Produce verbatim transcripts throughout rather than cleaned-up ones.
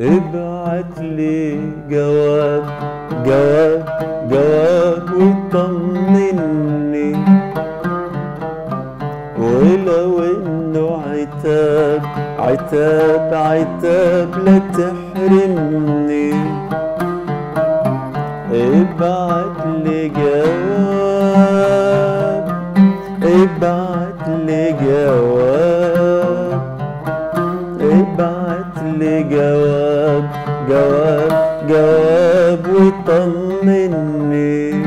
ابعت لي جواب جواب جواب وطمني، ولو انه عتاب عتاب عتاب لا تحرمني. ابعت لي جواب ابعت لي جواب ابعت لي جواب جواب جواب وطمني.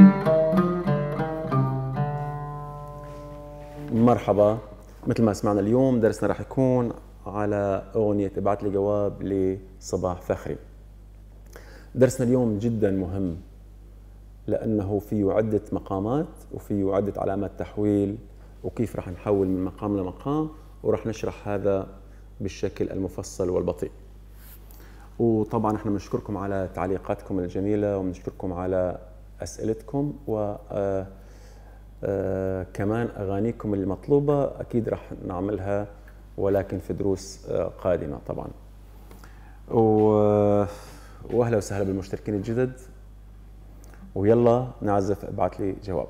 مرحبا، مثل ما سمعنا اليوم درسنا راح يكون على أغنية ابعت لي جواب لصباح فخري. درسنا اليوم جدا مهم لأنه فيه عدة مقامات وفيه عدة علامات تحويل، وكيف راح نحول من مقام لمقام، وراح نشرح هذا بالشكل المفصل والبطيء. وطبعا احنا بنشكركم على تعليقاتكم الجميلة، وبنشكركم على أسئلتكم، و آه آه كمان أغانيكم المطلوبة أكيد راح نعملها، ولكن في دروس آه قادمة طبعا. وأهلا وسهلا بالمشتركين الجدد، ويلا نعزف ابعت لي جواب.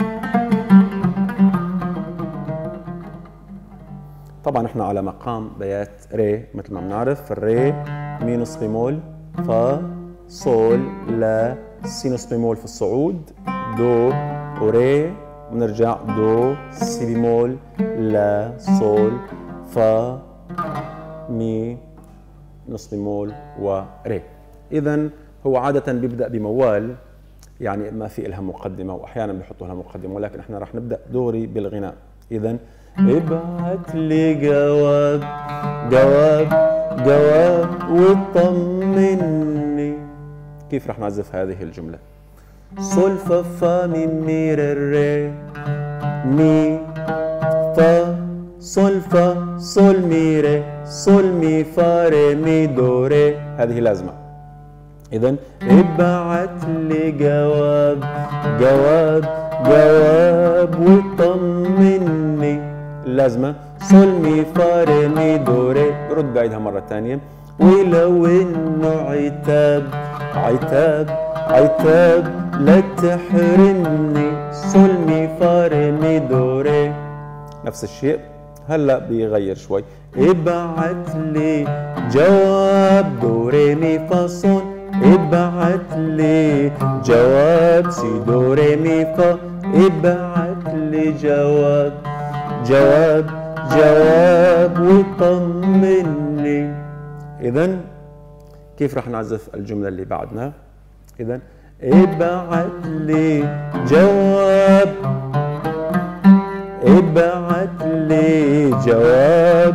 طبعا احنا على مقام بيات ري مثل ما بنعرف، فالري مي نص بيمول، فا صول لا سي نص بيمول في الصعود، دو وري، ونرجع دو سي بيمول لا صول فا مي نص بيمول وري. اذا هو عادة بيبدأ بموال، يعني ما في لها مقدمة، واحيانا بيحطوا لها مقدمة، ولكن احنا راح نبدأ دوري بالغناء. اذا ابعت لي جواب جواب جواب وطمني. كيف راح نعزف هذه الجملة؟ صول فا فا مي مي ري ري مي فا صول فا صول مي ري صول مي فا ري مي دو ري، هذه لازمة. إذن ابعت لي جواب جواب جواب وطمني. اللازمة صول مي فا ري مي دو ري، رد بعيدها مرة ثانية. ولو إنه عتاب عتاب عتاب لا تحرمني، صول مي فا ري مي دو ري. نفس الشيء هلا بيغير شوي. ابعت لي جواب دو ري مي فا صول، ابعت لي جواب سي دو ري مي فا، ابعت لي جواب جواب جواب وطمني. إذن كيف راح نعزف الجملة اللي بعدنا؟ إذن ابعت لي جواب ابعت لي جواب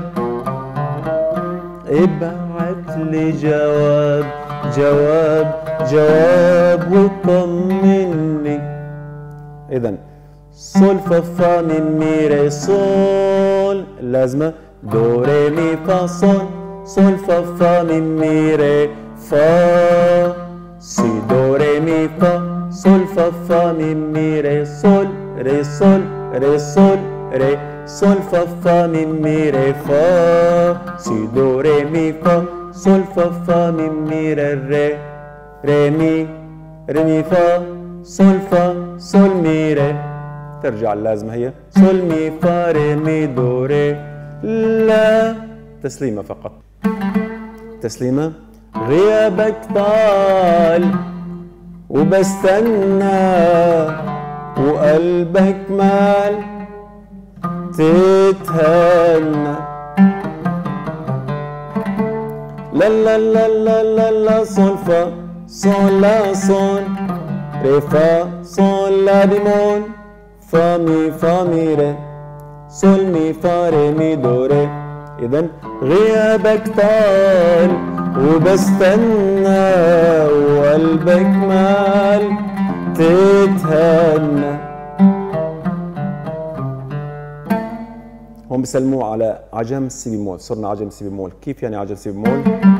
ابعت لي جواب جواب جواب وطمني. إذن صول فا فا مي مي ري صول، اللازمة دو ري مي فا صول، صول فا فا مي مي ري فا سي دو ري مي فا، صول فا فا مي مي ري صول ري صول ري صول ري، صول فا فا مي مي ري فا سي دو ري مي فا، صول فا فا مي مي ري ري ري مي ري مي فا صول فا صول مي ري. ترجع اللازمة هي صول مي فا ري مي دو ري. لا تسليمة فقط، تسليمة. غيابك طال وبستنى وقلبك مال تتهنى، لا لا لا لا لا لا صول فا صول لا صول ري فا صول لا بيمول فا مي فا مي ري صول مي فا ري مي دو ري. إذن غيابك طال وبستنى وقلبك مال تتهنى. هون بسلموه على عجم سي بيمول، صرنا عجم سي بيمول. كيف يعني عجم سي بيمول؟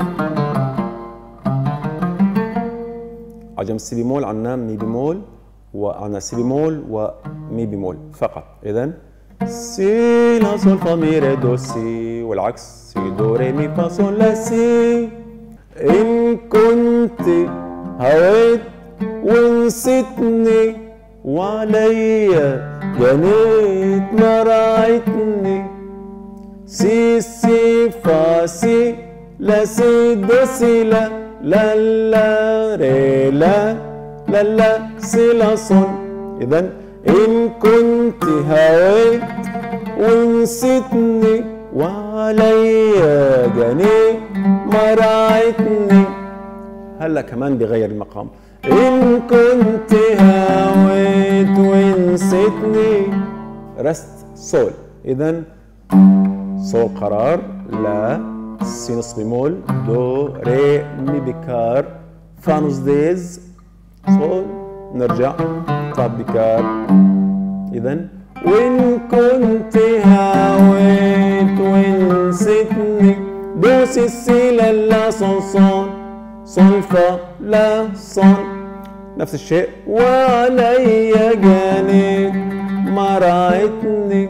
عجم سي بيمول عنا مي بيمول وعنا سي بيمول ومي بيمول فقط. إذن سي لا صول فا مي ري دو سي، والعكس سي دو ري مي فا صول لا سي. إن كنت هويت ونسيتني وعليا جنيت ما راعيتني. سي سي فا سي لا سي دو سي لا لا لا ري لا لا لا سي لا صون. إذن إن كنت هويت ونسيتني وعليا جنيت ما راعيتني. هلا كمان بغير المقام. إن كنت هويت ونسيتني رست صول. إذن صول قرار، لا، سي نص بيمول، دو ري مي بكار، فا نص ديز، صول، نرجع فا بكار. إذن وإن كنت هويت ونسيتني دو سي سي لا لا صون صون صون فا لا صون. نفس الشيء. وعليا جنيت ما راعيتني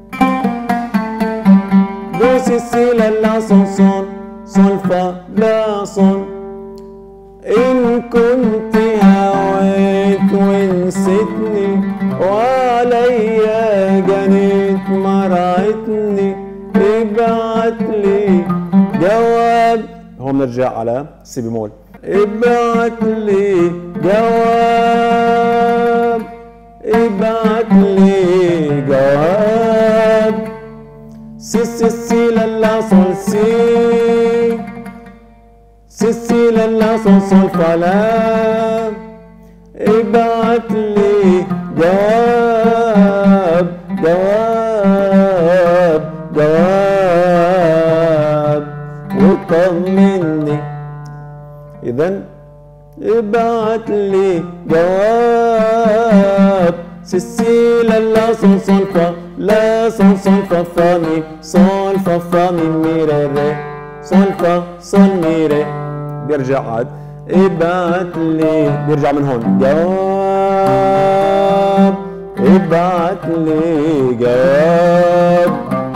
دو سي سي لا لا صون صون صون فا لا صون. إن كنت هويت ونسيتني وعليا جنيت ما راعيتني ابعتلي جواب. هون نرجع على سي بيمول. ابعتلي جواب، ابعتلي جواب. سي سي سي لا لا صول سي سي سي لا لا صول صول فا لا. ابعتلي جواب جواب جواب وطمني. إذن ابعتلي جواب. سي سي لا لا صول صول فا لا صول صول فا فا مي صول فا فا مي مي ري ري صول فا صول مي ري. بيرجع عاد. ابعتلي، بيرجع من هون جواب. ابعتلي جواب،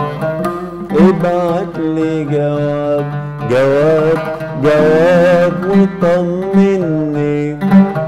ابعتلي جواب جواب جواب وطمني.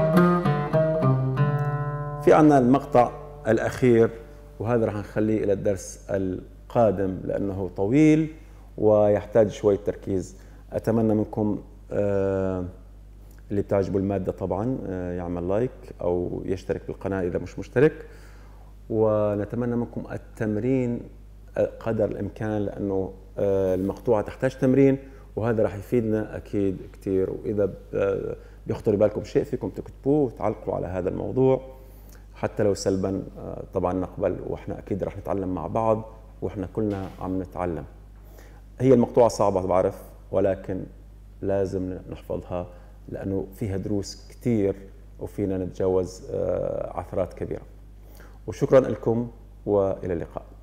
في عنا المقطع الأخير، وهذا راح نخليه إلى الدرس القادم لأنه طويل ويحتاج شوية تركيز. أتمنى منكم آه اللي بتعجبوا المادة طبعا آه يعمل لايك أو يشترك بالقناة إذا مش مشترك، ونتمنى منكم التمرين قدر الإمكان لأنه آه المقطوعة تحتاج تمرين، وهذا راح يفيدنا أكيد كتير. وإذا بيخطر بالكم شيء فيكم تكتبوه وتعلقوا على هذا الموضوع حتى لو سلبا طبعا نقبل، واحنا اكيد رح نتعلم مع بعض واحنا كلنا عم نتعلم. هي المقطوعة صعبة بعرف، ولكن لازم نحفظها لانه فيها دروس كتير وفينا نتجاوز عثرات كبيرة. وشكرا لكم والى اللقاء.